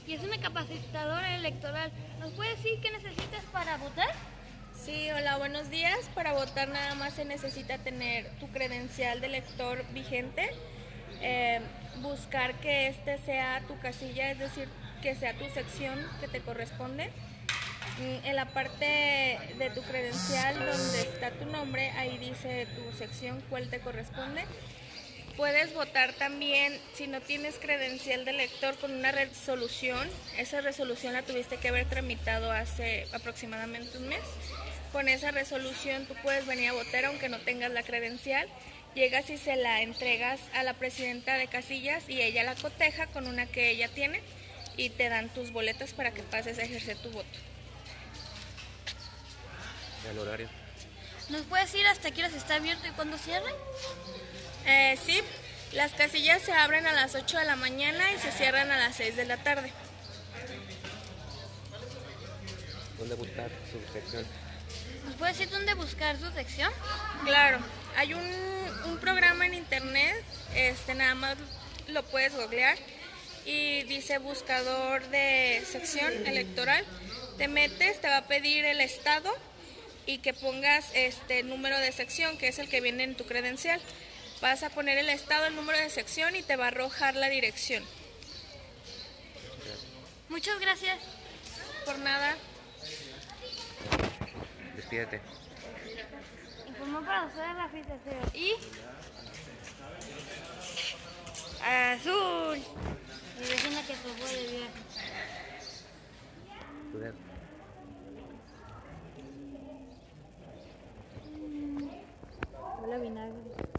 y es una capacitadora electoral. ¿Nos puede decir qué necesitas para votar? Sí, hola, buenos días. Para votar nada más se necesita tener tu credencial de elector vigente, buscar que este sea tu casilla, es decir, que sea tu sección que te corresponde. En la parte de tu credencial donde está tu nombre, ahí dice tu sección cuál te corresponde. Puedes votar también si no tienes credencial de elector con una resolución. Esa resolución la tuviste que haber tramitado hace aproximadamente un mes. Con esa resolución tú puedes venir a votar aunque no tengas la credencial. Llegas y se la entregas a la presidenta de casillas y ella la coteja con una que ella tiene y te dan tus boletas para que pases a ejercer tu voto. El horario. ¿Nos puede decir hasta qué horas está abierto y cuándo cierra? Sí, las casillas se abren a las 8 de la mañana y se cierran a las 6 de la tarde. ¿Dónde buscar su sección? ¿Nos puede decir dónde buscar su sección? Claro, hay un programa en internet, nada más lo puedes googlear y dice buscador de sección electoral. Te metes, te va a pedir el estado y que pongas número de sección, que es el que viene en tu credencial. Vas a poner el estado, el número de sección y te va a arrojar la dirección. Muchas gracias. Por nada. Despídete. Informó para ustedes la fiesta cero. Y azul. Mi vecina que se fue de viaje. Tu dedo. Hola, vinagre.